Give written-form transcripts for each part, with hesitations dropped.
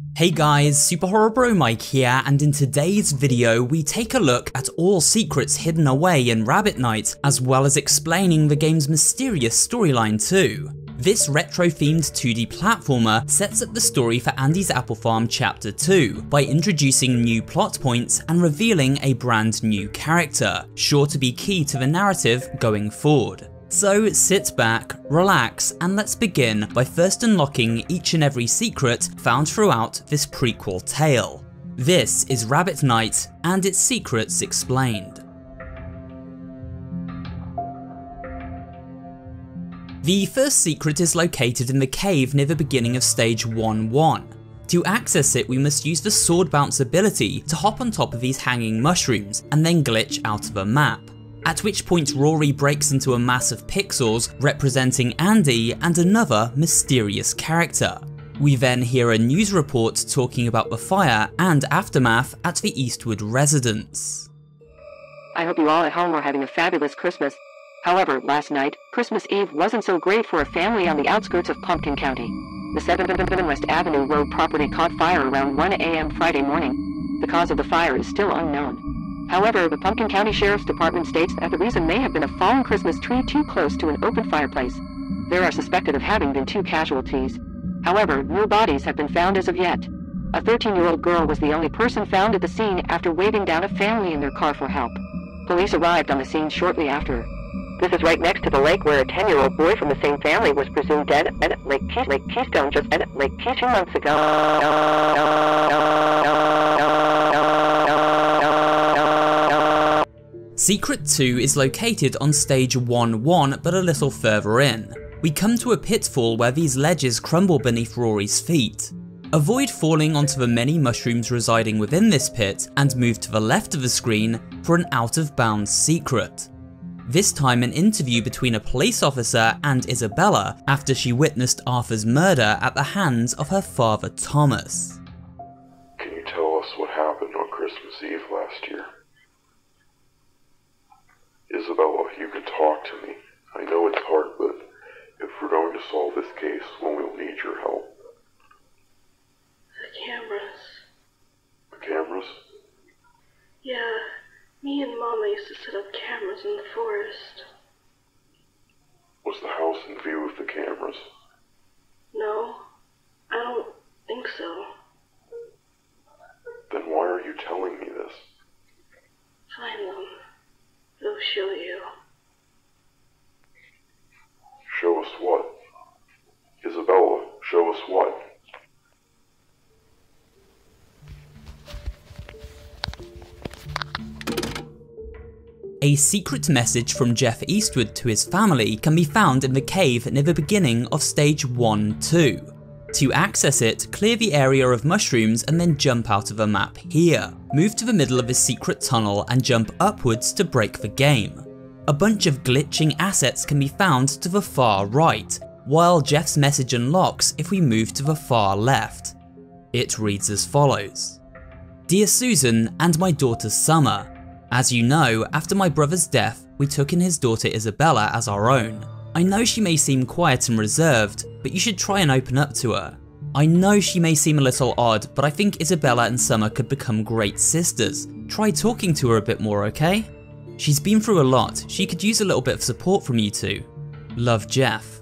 Hey guys, Super Horror Bro Mike here, and in today's video we take a look at all secrets hidden away in Rabbit Night, as well as explaining the game's mysterious storyline too. This retro-themed 2D platformer sets up the story for Andy's Apple Farm Chapter 2 by introducing new plot points and revealing a brand new character, sure to be key to the narrative going forward. So sit back, relax, and let's begin by first unlocking each and every secret found throughout this prequel tale. This is Rabbit Night and its secrets explained. The first secret is located in the cave near the beginning of stage 1-1. To access it, we must use the sword bounce ability to hop on top of these hanging mushrooms and then glitch out of a map. At which point Rory breaks into a mass of pixels representing Andy and another mysterious character. We then hear a news report talking about the fire and aftermath at the Eastwood residence. I hope you all at home are having a fabulous Christmas. However, last night, Christmas Eve wasn't so great for a family on the outskirts of Pumpkin County. The 7th West Avenue Road property caught fire around 1 a.m. Friday morning. The cause of the fire is still unknown. However, the Pumpkin County Sheriff's Department states that the reason may have been a fallen Christmas tree too close to an open fireplace. There are suspected of having been 2 casualties. However, no bodies have been found as of yet. A 13-year-old girl was the only person found at the scene after waving down a family in their car for help. Police arrived on the scene shortly after. This is right next to the lake where a 10-year-old boy from the same family was presumed dead at Lake Keystone just 2 months ago. Secret 2 is located on stage 1-1 but a little further in. We come to a pitfall where these ledges crumble beneath Rory's feet. Avoid falling onto the many mushrooms residing within this pit and move to the left of the screen for an out-of-bounds secret. This time an interview between a police officer and Isabella after she witnessed Arthur's murder at the hands of her father Thomas. Can you tell us what happened on Christmas Eve last year? Isabella, you can talk to me. I know it's hard, but if we're going to solve this case, well, we'll need your help. The cameras. The cameras? Yeah, me and Mama used to set up cameras in the forest. Was the house in view of the cameras? No, I don't think so. Then why are you telling me this? Find them. They'll show you. Show us what? Isabella, show us what? A secret message from Jeff Eastwood to his family can be found in the cave near the beginning of stage 1-2. To access it, clear the area of mushrooms and then jump out of the map here. Move to the middle of this secret tunnel and jump upwards to break the game. A bunch of glitching assets can be found to the far right, while Jeff's message unlocks if we move to the far left. It reads as follows. Dear Susan and my daughter Summer, as you know, after my brother's death, we took in his daughter Isabella as our own. I know she may seem quiet and reserved, but you should try and open up to her. I know she may seem a little odd, but I think Isabella and Summer could become great sisters. Try talking to her a bit more, okay? She's been through a lot, she could use a little bit of support from you two. Love, Jeff.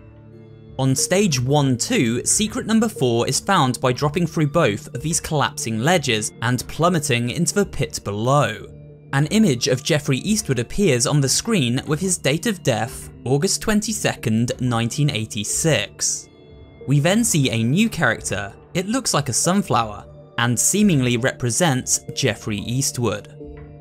On stage 1-2, secret number 4 is found by dropping through both of these collapsing ledges and plummeting into the pit below. An image of Jeffrey Eastwood appears on the screen with his date of death, August 22nd, 1986. We then see a new character, it looks like a sunflower, and seemingly represents Jeffrey Eastwood.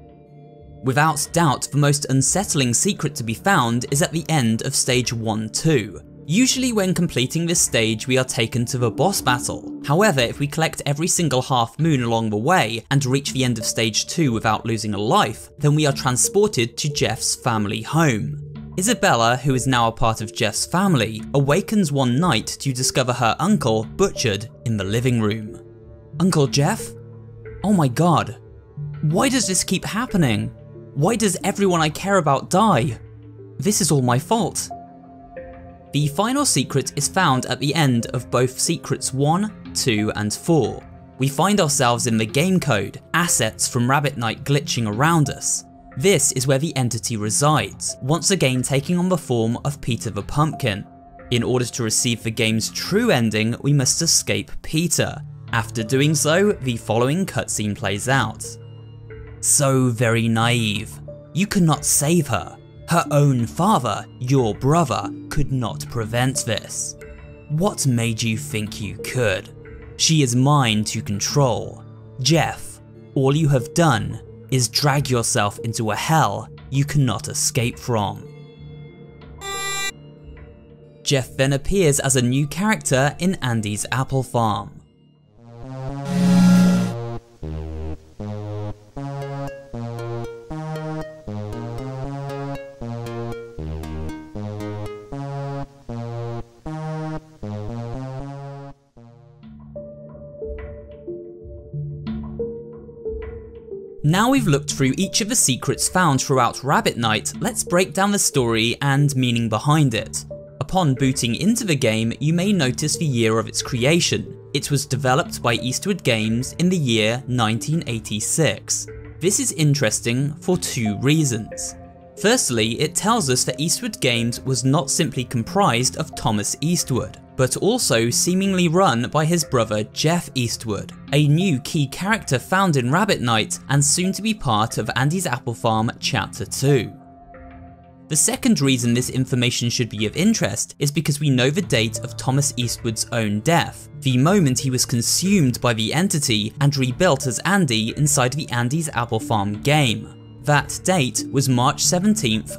Without doubt, the most unsettling secret to be found is at the end of stage 1-2. Usually when completing this stage we are taken to the boss battle. However, if we collect every single half moon along the way and reach the end of stage 2 without losing a life, then we are transported to Jeff's family home. Isabella, who is now a part of Jeff's family, awakens one night to discover her uncle butchered in the living room. Uncle Jeff? Oh my god. Why does this keep happening? Why does everyone I care about die? This is all my fault. The final secret is found at the end of both Secrets 1, 2 and 4. We find ourselves in the game code, assets from Rabbit Knight glitching around us. This is where the entity resides, once again taking on the form of Peter the Pumpkin. In order to receive the game's true ending, we must escape Peter. After doing so, the following cutscene plays out. So very naive. You could not save her. Her own father, your brother, could not prevent this. What made you think you could? She is mine to control. Jeff, all you have done is drag yourself into a hell you cannot escape from. Jeff then appears as a new character in Andy's Apple Farm. Now we've looked through each of the secrets found throughout Rabbit Knight, let's break down the story and meaning behind it. Upon booting into the game, you may notice the year of its creation. It was developed by Eastwood Games in the year 1986. This is interesting for two reasons. Firstly, it tells us that Eastwood Games was not simply comprised of Thomas Eastwood, but also seemingly run by his brother Jeff Eastwood, a new key character found in Rabbit Knight and soon to be part of Andy's Apple Farm Chapter 2. The second reason this information should be of interest is because we know the date of Thomas Eastwood's own death, the moment he was consumed by the entity and rebuilt as Andy inside the Andy's Apple Farm game. That date was March 17th,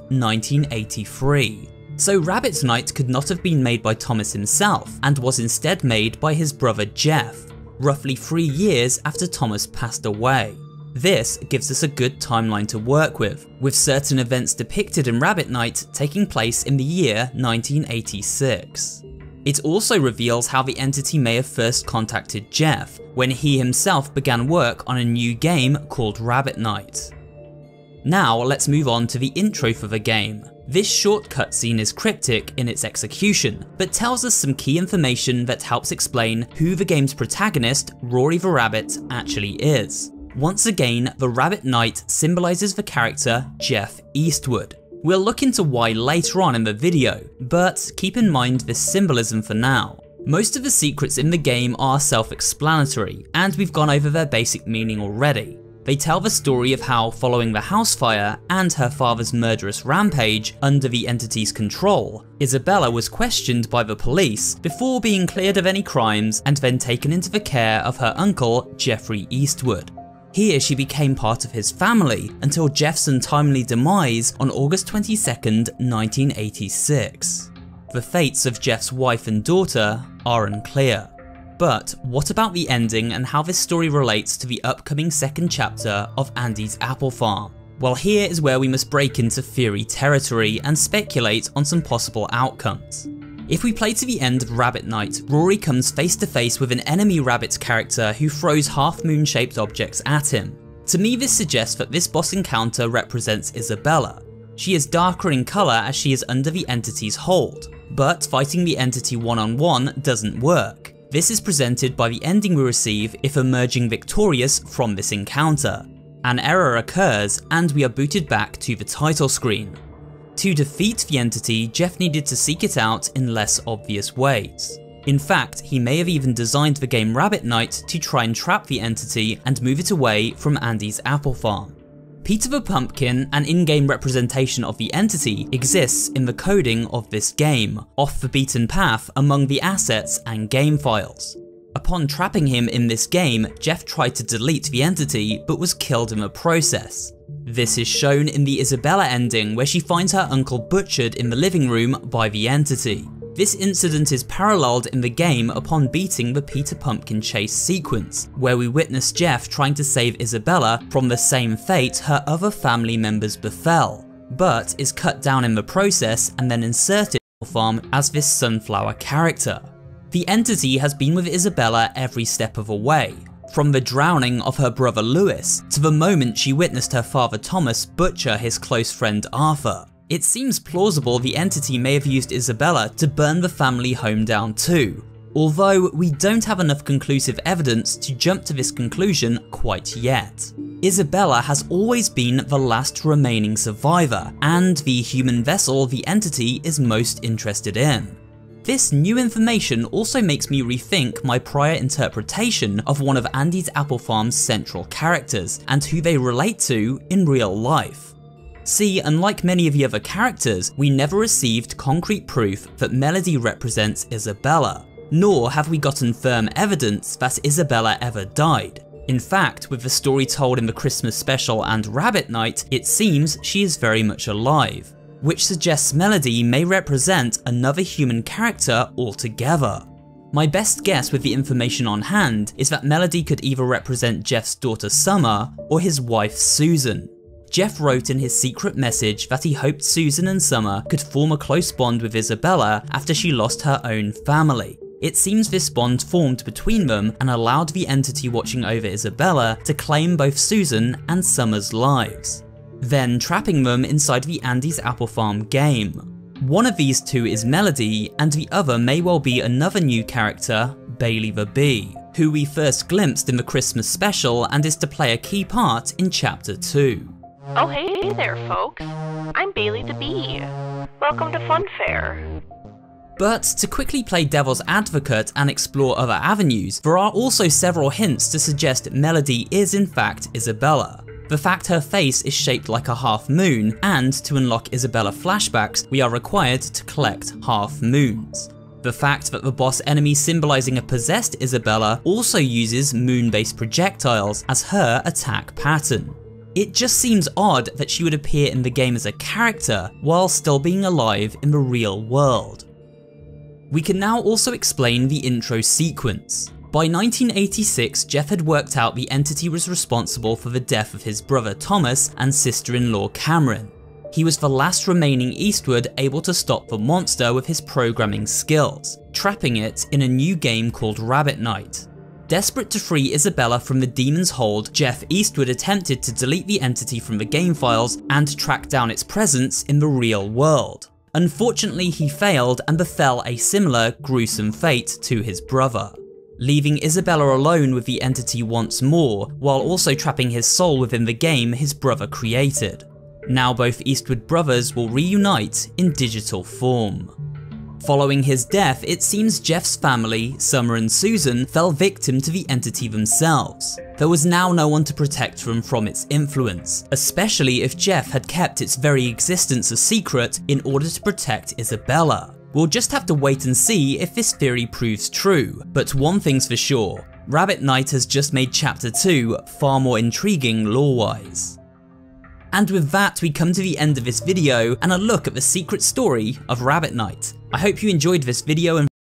1983. So Rabbit Knight could not have been made by Thomas himself, and was instead made by his brother Jeff, roughly 3 years after Thomas passed away. This gives us a good timeline to work with certain events depicted in Rabbit Knight taking place in the year 1986. It also reveals how the entity may have first contacted Jeff, when he himself began work on a new game called Rabbit Knight. Now let's move on to the intro for the game. This short cutscene is cryptic in its execution, but tells us some key information that helps explain who the game's protagonist, Rory the Rabbit, actually is. Once again, the Rabbit Knight symbolises the character Jeff Eastwood. We'll look into why later on in the video, but keep in mind this symbolism for now. Most of the secrets in the game are self-explanatory, and we've gone over their basic meaning already. They tell the story of how, following the house fire and her father's murderous rampage under the entity's control, Isabella was questioned by the police before being cleared of any crimes and then taken into the care of her uncle, Jeffrey Eastwood. Here she became part of his family until Jeff's untimely demise on August 22nd, 1986. The fates of Jeff's wife and daughter are unclear. But what about the ending and how this story relates to the upcoming second chapter of Andy's Apple Farm? Well, here is where we must break into theory territory and speculate on some possible outcomes. If we play to the end of Rabbit Knight, Rory comes face to face with an enemy rabbit character who throws half-moon shaped objects at him. To me, this suggests that this boss encounter represents Isabella. She is darker in colour as she is under the entity's hold, but fighting the entity one-on-one doesn't work. This is presented by the ending we receive if emerging victorious from this encounter. An error occurs and we are booted back to the title screen. To defeat the entity, Jeff needed to seek it out in less obvious ways. In fact, he may have even designed the game Rabbit Knight to try and trap the entity and move it away from Andy's Apple Farm. Peter the Pumpkin, an in-game representation of the entity, exists in the coding of this game, off the beaten path among the assets and game files. Upon trapping him in this game, Jeff tried to delete the entity but was killed in the process. This is shown in the Isabella ending where she finds her uncle butchered in the living room by the entity. This incident is paralleled in the game upon beating the Peter Pumpkin chase sequence, where we witness Jeff trying to save Isabella from the same fate her other family members befell, but is cut down in the process and then inserted in the farm as this sunflower character. The entity has been with Isabella every step of the way, from the drowning of her brother Lewis to the moment she witnessed her father Thomas butcher his close friend Arthur. It seems plausible the entity may have used Isabella to burn the family home down too. Although we don't have enough conclusive evidence to jump to this conclusion quite yet. Isabella has always been the last remaining survivor, and the human vessel the entity is most interested in. This new information also makes me rethink my prior interpretation of one of Andy's Apple Farm's central characters, and who they relate to in real life. See, unlike many of the other characters, we never received concrete proof that Melody represents Isabella, nor have we gotten firm evidence that Isabella ever died. In fact, with the story told in the Christmas special and Rabbit Night, it seems she is very much alive, which suggests Melody may represent another human character altogether. My best guess with the information on hand is that Melody could either represent Jeff's daughter Summer or his wife Susan. Jeff wrote in his secret message that he hoped Susan and Summer could form a close bond with Isabella after she lost her own family. It seems this bond formed between them and allowed the entity watching over Isabella to claim both Susan and Summer's lives, then trapping them inside the Andy's Apple Farm game. One of these two is Melody, and the other may well be another new character, Bailey the Bee, who we first glimpsed in the Christmas special and is to play a key part in Chapter 2. Oh hey there folks, I'm Bailey the Bee. Welcome to Funfair. But to quickly play devil's advocate and explore other avenues, there are also several hints to suggest Melody is in fact Isabella. The fact her face is shaped like a half moon, and to unlock Isabella flashbacks, we are required to collect half moons. The fact that the boss enemy symbolizing a possessed Isabella also uses moon-based projectiles as her attack pattern. It just seems odd that she would appear in the game as a character while still being alive in the real world. We can now also explain the intro sequence. By 1986, Jeff had worked out the entity was responsible for the death of his brother Thomas and sister-in-law Cameron. He was the last remaining Eastwood able to stop the monster with his programming skills, trapping it in a new game called Rabbit Night. Desperate to free Isabella from the demon's hold, Jeff Eastwood attempted to delete the entity from the game files and track down its presence in the real world. Unfortunately, he failed and befell a similar gruesome fate to his brother, leaving Isabella alone with the entity once more, while also trapping his soul within the game his brother created. Now both Eastwood brothers will reunite in digital form. Following his death, it seems Jeff's family, Summer and Susan, fell victim to the entity themselves. There was now no one to protect them from its influence, especially if Jeff had kept its very existence a secret in order to protect Isabella. We'll just have to wait and see if this theory proves true, but one thing's for sure, Rabbit Night has just made Chapter 2 far more intriguing lore-wise. And with that, we come to the end of this video and a look at the secret story of Rabbit Night. I hope you enjoyed this video and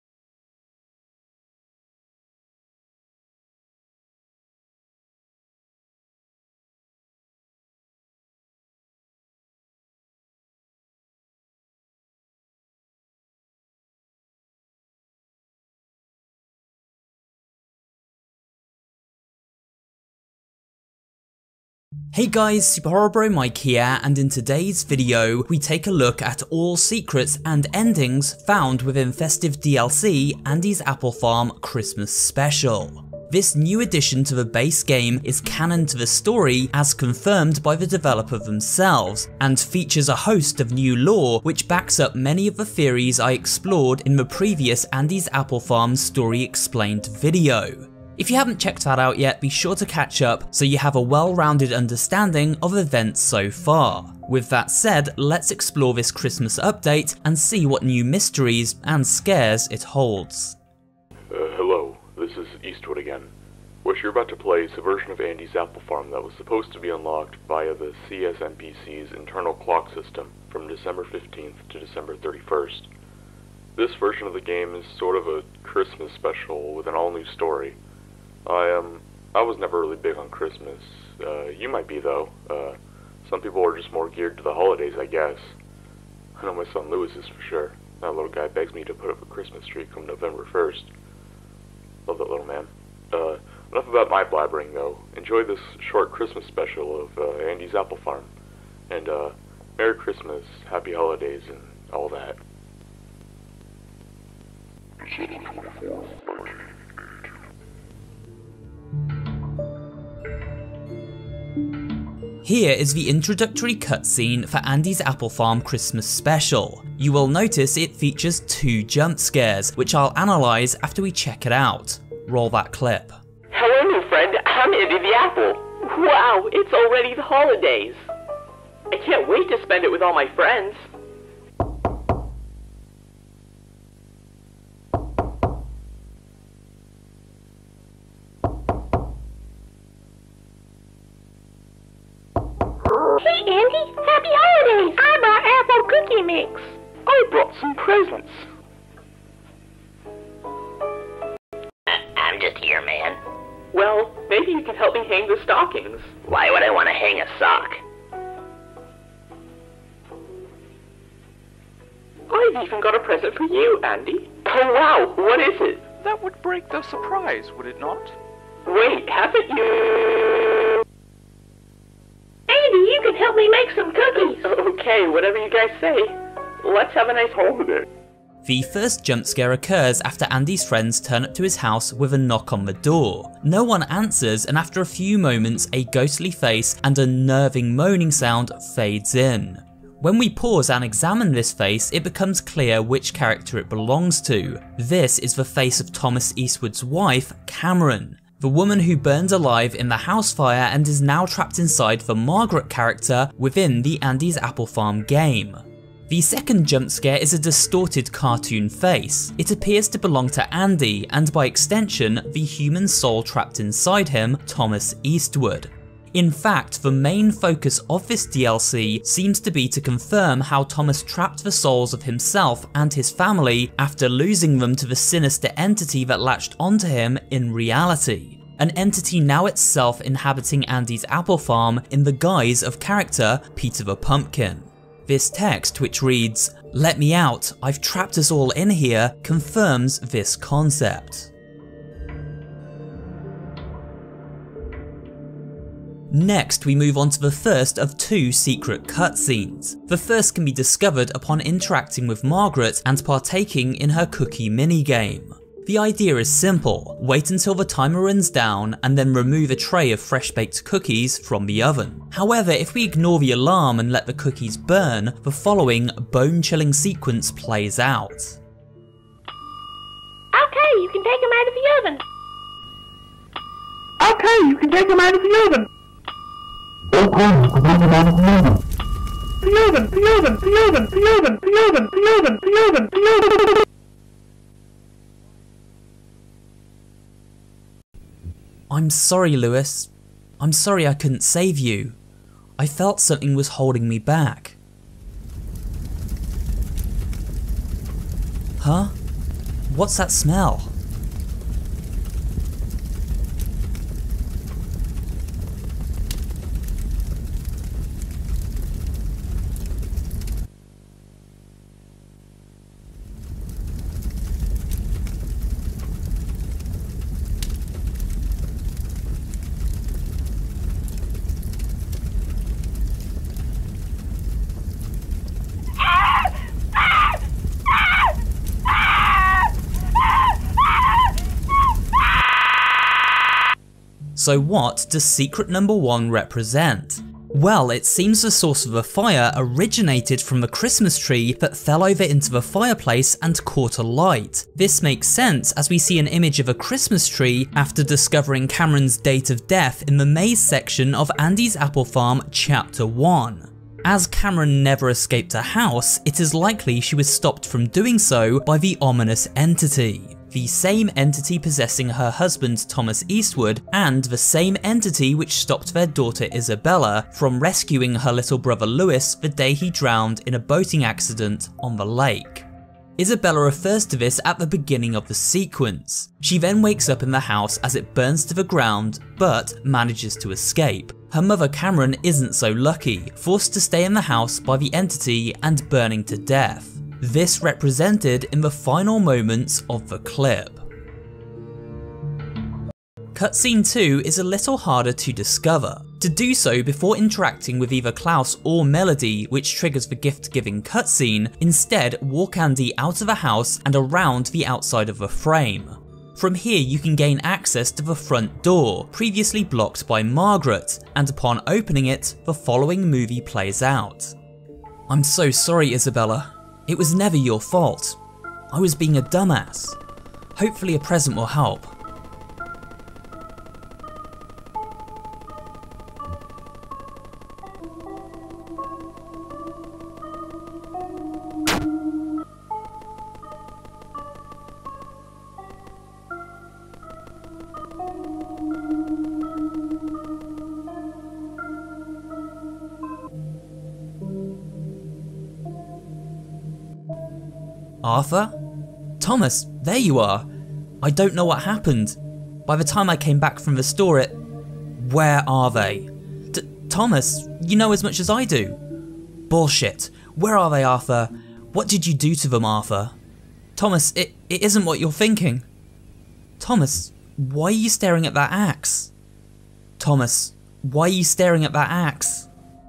Hey guys, Super Horror Bro Mike here, and in today's video we take a look at all secrets and endings found within festive DLC Andy's Apple Farm Christmas Special. This new addition to the base game is canon to the story as confirmed by the developer themselves, and features a host of new lore which backs up many of the theories I explored in the previous Andy's Apple Farm Story Explained video. If you haven't checked that out yet, be sure to catch up so you have a well-rounded understanding of events so far. With that said, let's explore this Christmas update and see what new mysteries and scares it holds. Hello, this is Eastwood again. What you're about to play is a version of Andy's Apple Farm that was supposed to be unlocked via the CSNPC's internal clock system from December 15th to December 31st. This version of the game is sort of a Christmas special with an all-new story. I was never really big on Christmas. You might be though. Some people are just more geared to the holidays, I guess. I know my son Lewis is for sure. That little guy begs me to put up a Christmas tree come November 1st. Love that little man. Enough about my blabbering though. Enjoy this short Christmas special of Andy's Apple Farm. And Merry Christmas, Happy Holidays, and all that. December 24th, 1982. Here is the introductory cutscene for Andy's Apple Farm Christmas Special. You will notice it features 2 jump scares, which I'll analyse after we check it out. Roll that clip. Hello, new friend. I'm Andy the Apple. Wow, it's already the holidays. I can't wait to spend it with all my friends. Hey, Andy. Happy holidays. I brought apple cookie mix. I brought some presents. I'm just here, man. Well, maybe you can help me hang the stockings. Why would I want to hang a sock? I've even got a present for you, Andy. Oh wow, what is it? That would break the surprise, would it not? Wait, haven't you... Andy, you can help me make some cookies. Okay, whatever you guys say. Let's have a nice holiday. The first jump scare occurs after Andy's friends turn up to his house with a knock on the door. No one answers, and after a few moments, a ghostly face and a nerving moaning sound fades in. When we pause and examine this face, it becomes clear which character it belongs to. This is the face of Thomas Eastwood's wife, Cameron, the woman who burned alive in the house fire and is now trapped inside the Margaret character within the Andy's Apple Farm game. The second jump scare is a distorted cartoon face. It appears to belong to Andy, and by extension, the human soul trapped inside him, Thomas Eastwood. In fact, the main focus of this DLC seems to be to confirm how Thomas trapped the souls of himself and his family after losing them to the sinister entity that latched onto him in reality. An entity now itself inhabiting Andy's Apple Farm in the guise of character Peter the Pumpkin. This text, which reads, "Let me out, I've trapped us all in here," confirms this concept. Next, we move on to the first of 2 secret cutscenes. The first can be discovered upon interacting with Margaret and partaking in her cookie minigame. The idea is simple: wait until the timer runs down and then remove a tray of fresh baked cookies from the oven. However, if we ignore the alarm and let the cookies burn, the following bone-chilling sequence plays out. Okay, you can take them out of the oven. Okay, you can take them out of the oven. I'm sorry, Lewis. I'm sorry I couldn't save you. I felt something was holding me back. Huh? What's that smell? So what does secret number 1 represent? Well, it seems the source of the fire originated from the Christmas tree that fell over into the fireplace and caught alight. This makes sense as we see an image of a Christmas tree after discovering Cameron's date of death in the maze section of Andy's Apple Farm Chapter 1. As Cameron never escaped her house, it is likely she was stopped from doing so by the ominous entity. The same entity possessing her husband Thomas Eastwood, and the same entity which stopped their daughter Isabella from rescuing her little brother Lewis the day he drowned in a boating accident on the lake. Isabella refers to this at the beginning of the sequence. She then wakes up in the house as it burns to the ground, but manages to escape. Her mother Cameron isn't so lucky, forced to stay in the house by the entity and burning to death. This represented in the final moments of the clip. Cutscene 2 is a little harder to discover. To do so before interacting with either Klaus or Melody, which triggers the gift-giving cutscene, instead walk Andy out of the house and around the outside of the frame. From here you can gain access to the front door, previously blocked by Margaret, and upon opening it, the following movie plays out. "I'm so sorry, Isabella. It was never your fault. I was being a dumbass. Hopefully a present will help." Arthur? Thomas, there you are. I don't know what happened. By the time I came back from the store Where are they? Thomas, you know as much as I do. Bullshit. Where are they, Arthur? What did you do to them, Arthur? Thomas, it isn't what you're thinking. Thomas, why are you staring at that axe? Thomas, why are you staring at that axe?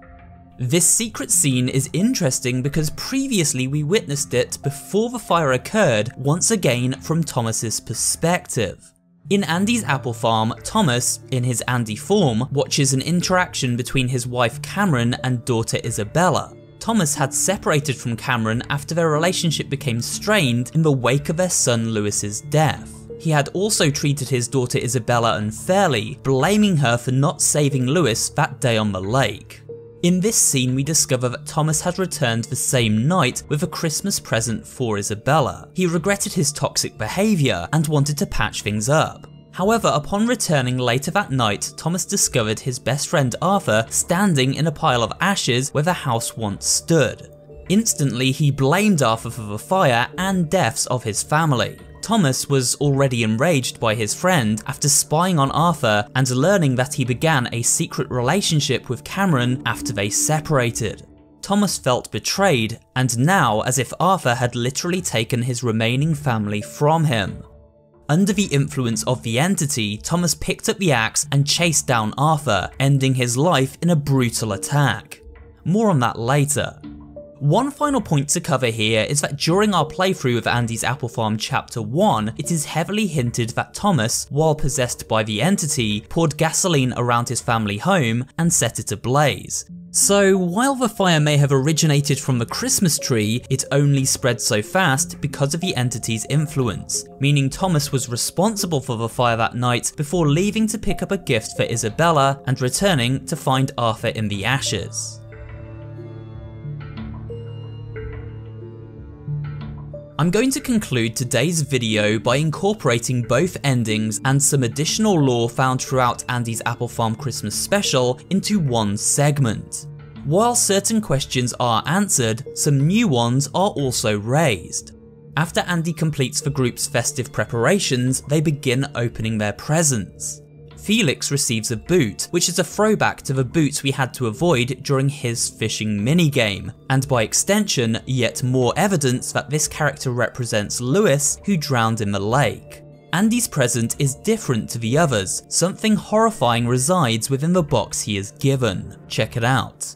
This secret scene is interesting because previously we witnessed it before the fire occurred, once again from Thomas's perspective. In Andy's apple farm, Thomas, in his Andy form, watches an interaction between his wife Cameron and daughter Isabella. Thomas had separated from Cameron after their relationship became strained in the wake of their son Lewis's death. He had also treated his daughter Isabella unfairly, blaming her for not saving Lewis that day on the lake. In this scene we discover that Thomas had returned the same night with a Christmas present for Isabella. He regretted his toxic behaviour and wanted to patch things up. However, upon returning later that night, Thomas discovered his best friend Arthur standing in a pile of ashes where the house once stood. Instantly he blamed Arthur for the fire and deaths of his family. Thomas was already enraged by his friend after spying on Arthur and learning that he began a secret relationship with Cameron after they separated. Thomas felt betrayed, and now as if Arthur had literally taken his remaining family from him. Under the influence of the entity, Thomas picked up the axe and chased down Arthur, ending his life in a brutal attack. More on that later. One final point to cover here is that during our playthrough of Andy's Apple Farm Chapter 1, it is heavily hinted that Thomas, while possessed by the entity, poured gasoline around his family home and set it ablaze. So while the fire may have originated from the Christmas tree, it only spread so fast because of the entity's influence, meaning Thomas was responsible for the fire that night before leaving to pick up a gift for Isabella and returning to find Arthur in the ashes. I'm going to conclude today's video by incorporating both endings and some additional lore found throughout Andy's Apple Farm Christmas Special into one segment. While certain questions are answered, some new ones are also raised. After Andy completes the group's festive preparations, they begin opening their presents. Felix receives a boot, which is a throwback to the boots we had to avoid during his fishing minigame, and by extension, yet more evidence that this character represents Lewis, who drowned in the lake. Andy's present is different to the others. Something horrifying resides within the box he is given. Check it out.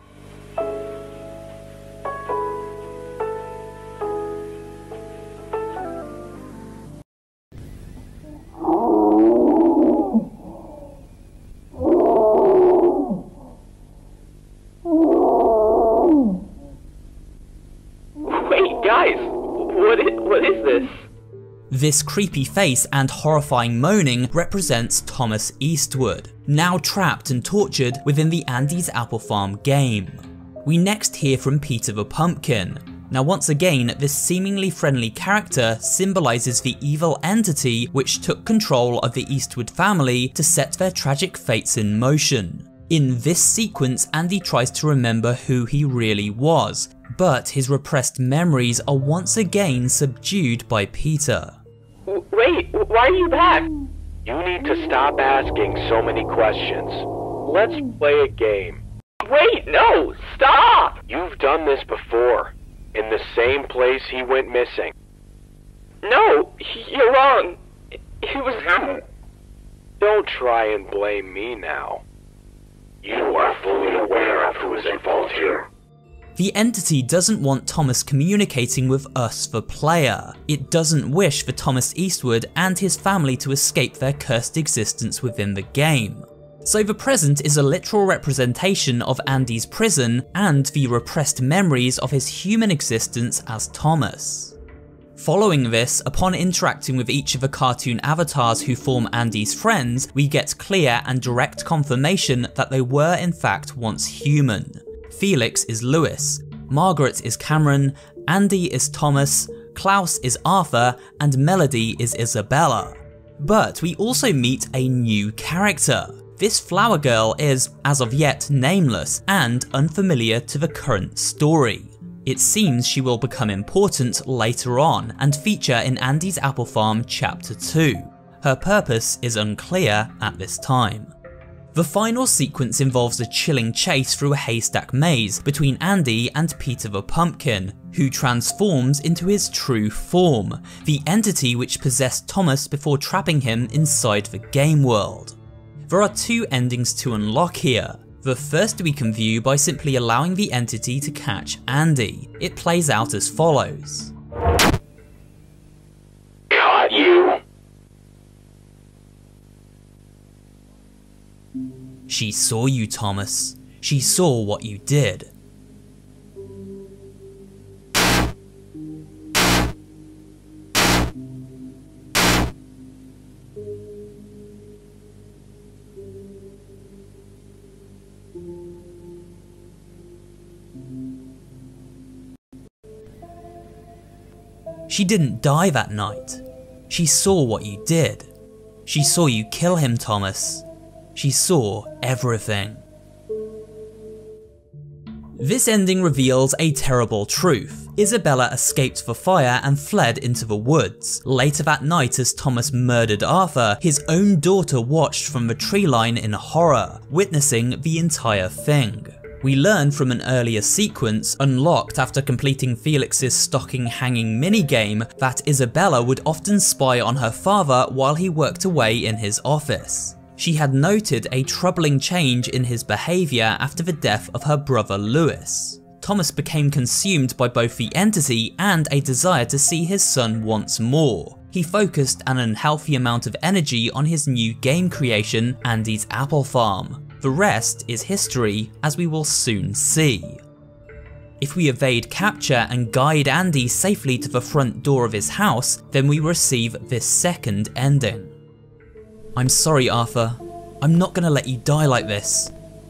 What is this? This creepy face and horrifying moaning represents Thomas Eastwood, now trapped and tortured within the Andy's Apple Farm game. We next hear from Peter the Pumpkin. Now once again, this seemingly friendly character symbolises the evil entity which took control of the Eastwood family to set their tragic fates in motion. In this sequence, Andy tries to remember who he really was, but his repressed memories are once again subdued by Peter. Wait, why are you back? You need to stop asking so many questions. Let's play a game. Wait, no, stop! You've done this before, in the same place he went missing. No, you're wrong. It was him. Don't try and blame me now. You are fully aware of who is at fault here. The entity doesn't want Thomas communicating with us, the player. It doesn't wish for Thomas Eastwood and his family to escape their cursed existence within the game. So the present is a literal representation of Andy's prison and the repressed memories of his human existence as Thomas. Following this, upon interacting with each of the cartoon avatars who form Andy's friends, we get clear and direct confirmation that they were in fact once human. Felix is Lewis, Margaret is Cameron, Andy is Thomas, Klaus is Arthur, and Melody is Isabella. But we also meet a new character. This flower girl is, as of yet, nameless and unfamiliar to the current story. It seems she will become important later on and feature in Andy's Apple Farm Chapter 2. Her purpose is unclear at this time. The final sequence involves a chilling chase through a haystack maze between Andy and Peter the Pumpkin, who transforms into his true form, the entity which possessed Thomas before trapping him inside the game world. There are two endings to unlock here. The first we can view by simply allowing the entity to catch Andy. It plays out as follows. Caught you. She saw you, Thomas. She saw what you did. She didn't die that night. She saw what you did. She saw you kill him, Thomas. She saw everything. This ending reveals a terrible truth. Isabella escaped the fire and fled into the woods. Later that night, as Thomas murdered Arthur, his own daughter watched from the tree line in horror, witnessing the entire thing. We learn from an earlier sequence, unlocked after completing Felix's stocking hanging minigame, that Isabella would often spy on her father while he worked away in his office. She had noted a troubling change in his behaviour after the death of her brother Lewis. Thomas became consumed by both the entity and a desire to see his son once more. He focused an unhealthy amount of energy on his new game creation, Andy's Apple Farm. The rest is history, as we will soon see. If we evade capture and guide Andy safely to the front door of his house, then we receive this second ending. I'm sorry, Arthur. I'm not gonna let you die like this.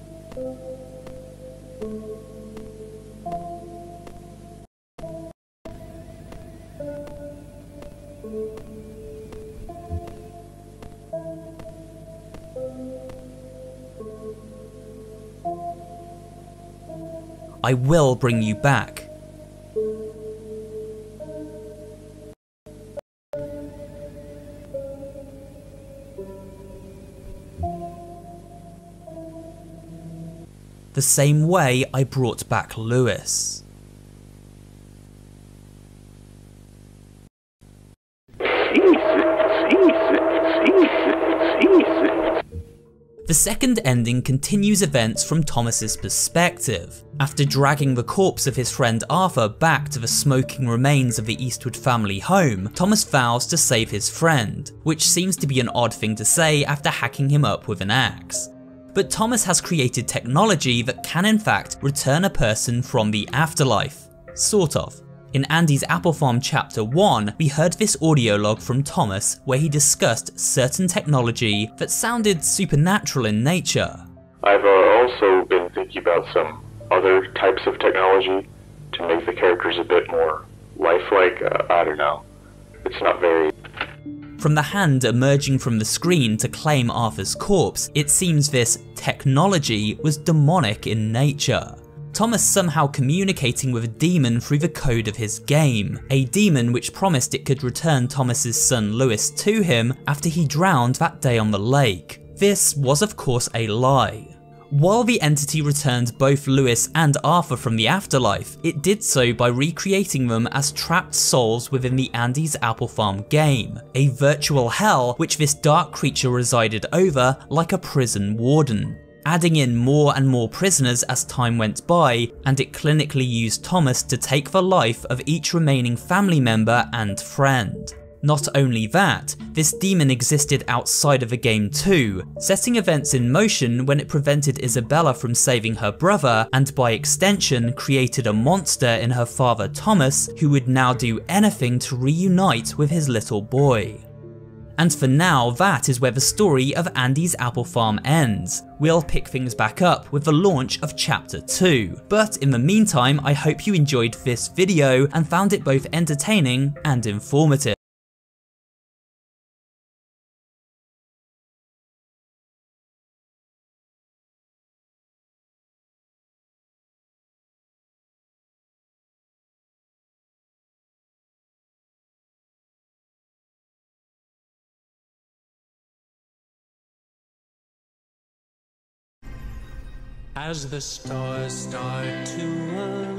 I will bring you back. The same way I brought back Lewis. The second ending continues events from Thomas's perspective. After dragging the corpse of his friend Arthur back to the smoking remains of the Eastwood family home, Thomas vows to save his friend, which seems to be an odd thing to say after hacking him up with an axe. But Thomas has created technology that can in fact return a person from the afterlife. Sort of. In Andy's Apple Farm Chapter 1, we heard this audio log from Thomas where he discussed certain technology that sounded supernatural in nature. I've also been thinking about some other types of technology to make the characters a bit more lifelike. I don't know. It's not very... From the hand emerging from the screen to claim Arthur's corpse, it seems this technology was demonic in nature. Thomas somehow communicating with a demon through the code of his game, a demon which promised it could return Thomas's son Lewis to him after he drowned that day on the lake. This was of course a lie. While the entity returned both Lewis and Arthur from the afterlife, it did so by recreating them as trapped souls within the Andy's Apple Farm game, a virtual hell which this dark creature resided over like a prison warden. adding in more and more prisoners as time went by, and it clinically used Thomas to take the life of each remaining family member and friend. Not only that, this demon existed outside of the game too, setting events in motion when it prevented Isabella from saving her brother, and by extension created a monster in her father Thomas who would now do anything to reunite with his little boy. And for now, that is where the story of Andy's Apple Farm ends. We'll pick things back up with the launch of Chapter 2, but in the meantime I hope you enjoyed this video and found it both entertaining and informative. As the stars start to align,